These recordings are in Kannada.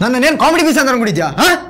ನನ್ನೇನು ಕಾಮಿಡಿ ಪೀಸ್ ಅಂತ ಅನ್ಕೊಂಡಿದ್ಯಾ?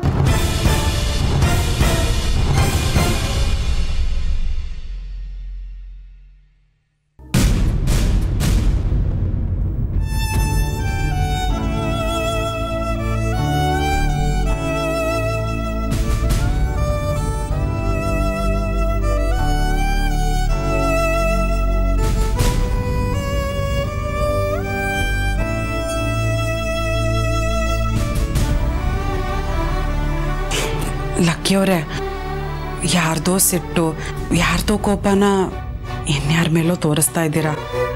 ಲಕ್ಕಿಯವರೇ, ಯಾರ್ದೋ ಸಿಟ್ಟು ಯಾರ್ದೋ ಕೋಪನ ಇನ್ಯಾರ ಮೇಲೋ ತೋರಿಸ್ತಾ ಇದ್ದೀರಾ.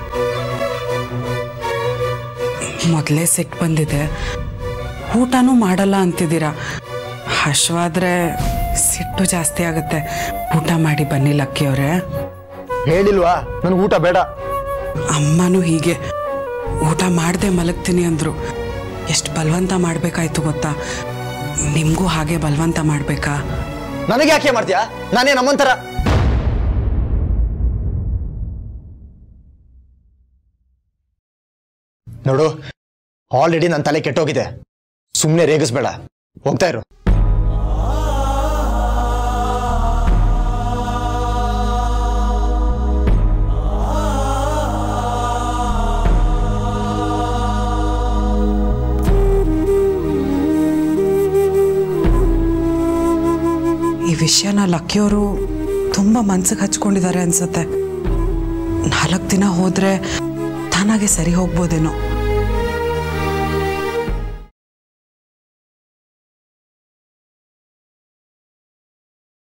ಮೊದಲೇ ಸಿಟ್ಟು ಬಂದಿದೆ, ಊಟನೂ ಮಾಡಲ್ಲ ಅಂತಿದ್ದೀರಾ. ಹಶ್ವಾದ್ರೆ ಸಿಟ್ಟು ಜಾಸ್ತಿ ಆಗುತ್ತೆ. ಊಟ ಮಾಡಿ ಬನ್ನಿ ಲಕ್ಕಿಯವರೇ. ಹೇಳಿಲ್ವಾ ನನಗೆ ಊಟ ಬೇಡ? ಅಮ್ಮನೂ ಹೀಗೆ ಊಟ ಮಾಡದೆ ಮಲಗ್ತೀನಿ ಅಂದ್ರು. ಎಷ್ಟು ಬಲವಂತ ಮಾಡಬೇಕಾಯ್ತು ಗೊತ್ತಾ? ನಿಮಗೂ ಹಾಗೆ ಬಲವಂತ ಮಾಡಬೇಕಾ? ನನಗೆ ಯಾಕೆ ಮಾಡ್ತೀಯಾ? ನಾನೇ ನಮ್ಮಂತರ ನೋಡು. ಆಲ್ರೆಡಿ ನನ್ನ ತಲೆ ಕೆಟ್ಟೋಗಿದೆ. ಸುಮ್ಮನೆ ರೇಗಿಸ್ಬೇಡ, ಹೋಗ್ತಾ ಇರು. ಈ ವಿಷಯನ ಲಕ್ಕಿಯವರು ತುಂಬ ಮನ್ಸಿಗೆ ಹಚ್ಕೊಂಡಿದ್ದಾರೆ ಅನ್ಸುತ್ತೆ. 4 ದಿನ ಹೋದ್ರೆ ತಾನಾಗೆ ಸರಿ ಹೋಗ್ಬೋದೇನೋ.